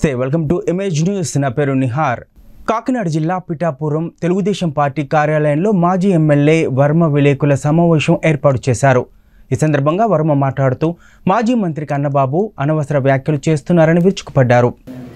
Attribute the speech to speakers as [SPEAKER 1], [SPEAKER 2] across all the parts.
[SPEAKER 1] Welcome to image news. నా పేరు నిహార్. కాకినాడ జిల్లా పిఠాపురం తెలుగుదేశం పార్టీ కార్యాలయంలో మాజీ ఎమ్మెల్యే వర్మ విలేకరుల సమావేశం ఏర్పాటు చేశారు. ఈ సందర్భంగా వర్మ మాట్లాడుతూ మాజీ మంత్రి కన్నబాబు అనవసర వ్యాఖ్యలు చేస్తున్నారని విరుచుకుపడ్డారు.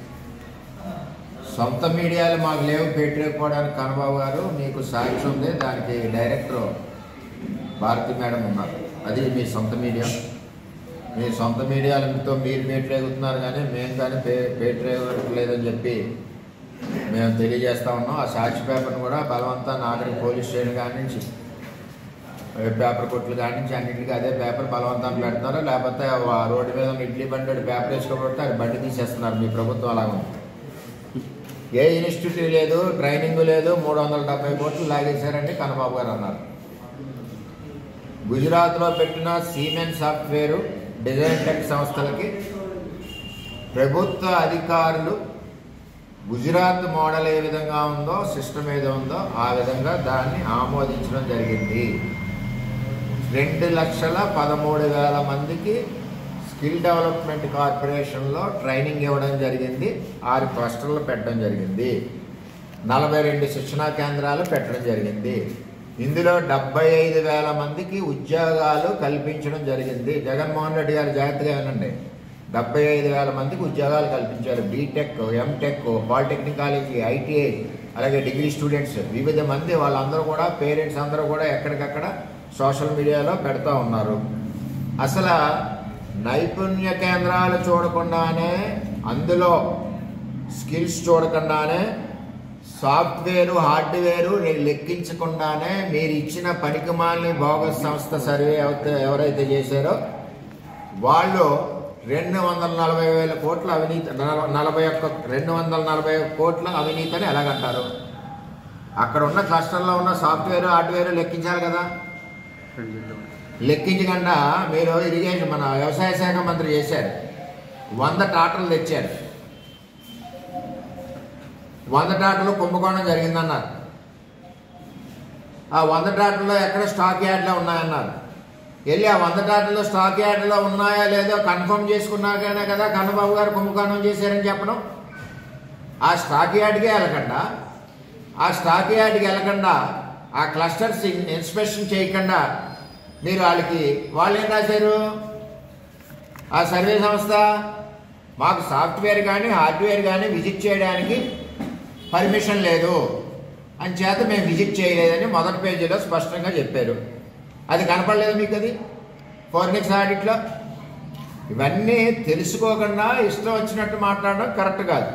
[SPEAKER 2] సొంత మీడియాలు మాకు లేవు పెట్టిపోవడానికి కన్నబాబు గారు మీకు సాక్ష్యం ఉంది, దానికి డైరెక్టర్ భారతి మేడం ఉన్నారు. అది మీ సొంత మీడియా. మీ సొంత మీడియాలతో మీరు పేటరేగుతున్నారు, కానీ మేము కానీ పేటరేగలేదని చెప్పి మేము తెలియజేస్తూ ఉన్నాం. ఆ సాక్షి పేపర్ని కూడా బలవంతాన్ని ఆఖరికి పోలీస్ స్టేషన్ కాడి నుంచి పేపర్ కొట్లు కాడి నుంచి అన్నింటికి అదే పేపర్ బలవంతాన్ని పెడుతున్నారు. లేకపోతే ఆ రోడ్డు మీద ఇడ్లీ బండి పేపర్ వేసుకోబడితే అది బండి తీసేస్తున్నారు. మీ ప్రభుత్వం అలాగ ఉంది. ఏ ఇన్స్టిట్యూట్ లేదు, ట్రైనింగ్ లేదు, 370 కోట్లు లాగేశారని కన్నబాబు గారు అన్నారు. గుజరాత్లో పెట్టిన సిమెన్ సాఫ్ట్వేరు డిజైన్ టెక్ సంస్థలకి ప్రభుత్వ అధికారులు గుజరాత్ మోడల్ ఏ విధంగా ఉందో, సిస్టమ్ ఏదో ఉందో ఆ విధంగా దాన్ని ఆమోదించడం జరిగింది. 2,13,000 మందికి స్కిల్ డెవలప్మెంట్ కార్పొరేషన్లో ట్రైనింగ్ ఇవ్వడం జరిగింది. 6 క్లస్టర్లు పెట్టడం జరిగింది. 42 శిక్షణా కేంద్రాలు పెట్టడం జరిగింది. ఇందులో 75,000 మందికి ఉద్యోగాలు కల్పించడం జరిగింది. జగన్మోహన్ రెడ్డి గారు జాగ్రత్తగా వినండి. 75,000 మందికి ఉద్యోగాలు కల్పించారు. BTech, MTech, polytechnic college, ITI, అలాగే డిగ్రీ స్టూడెంట్స్, వివిధ మంది వాళ్ళందరూ కూడా పేరెంట్స్ అందరూ కూడా ఎక్కడికక్కడ సోషల్ మీడియాలో పెడతా ఉన్నారు. అసలు నైపుణ్య కేంద్రాలు చూడకుండానే, అందులో స్కిల్స్ చూడకుండానే, సాఫ్ట్వేరు హార్డ్వేరు లెక్కించకుండానే మీరు ఇచ్చిన పనికిమాలిన బోగస్ సంస్థ సర్వే ఎవరైతే చేశారో వాళ్ళు 240,000 కోట్ల అవినీతి, 240 కోట్ల అవినీతి అని ఎలాగంటారు? అక్కడ ఉన్న క్లస్టర్లో ఉన్న సాఫ్ట్వేరు హార్డ్వేరు లెక్కించాలి కదా. లెక్కించకుండా మీరు ఇరిగేషన్ మన వ్యవసాయ శాఖ మంత్రి చేశారు. 100 ట్రాక్టర్లు తెచ్చారు. 100 ట్రాక్టర్లు కుంభకోణం జరిగిందన్నారు. ఆ 100 ట్రాక్టర్లో ఎక్కడ స్టాక్ యార్డ్లో ఉన్నాయన్నారు. వెళ్ళి ఆ 100 ట్రాక్టర్లో స్టాక్ యార్డ్లో ఉన్నాయా లేదో కన్ఫర్మ్ చేసుకున్నాకనే కదా కన్నబాబు గారు కుంభకోణం చేశారని చెప్పడం. ఆ స్టాక్ యార్డ్కే వెళ్ళకుండా ఆ క్లస్టర్స్ ఇన్స్పెక్షన్ చేయకుండా మీరు వాళ్ళు ఏం రాశారు? ఆ సర్వే సంస్థ మాకు సాఫ్ట్వేర్ కానీ హార్డ్వేర్ కానీ విజిట్ చేయడానికి పర్మిషన్ లేదు అని చేత మేము విజిట్ చేయలేదని మొదటి పేజీలో స్పష్టంగా చెప్పారు. అది కనపడలేదు మీకు? అది ఫోరెన్సిక్ ఆడిట్లో. ఇవన్నీ తెలుసుకోకుండా ఇష్టం వచ్చినట్టు మాట్లాడడం కరెక్ట్ కాదు.